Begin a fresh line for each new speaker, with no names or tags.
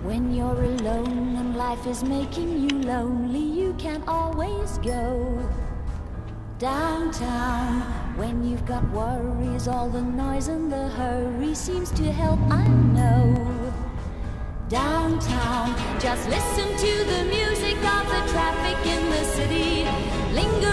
When you're alone and life is making you lonely, you can always go downtown. When you've got worries, all the noise and the hurry seems to help, I know. Downtown, just listen to the music of the traffic in the city. Linger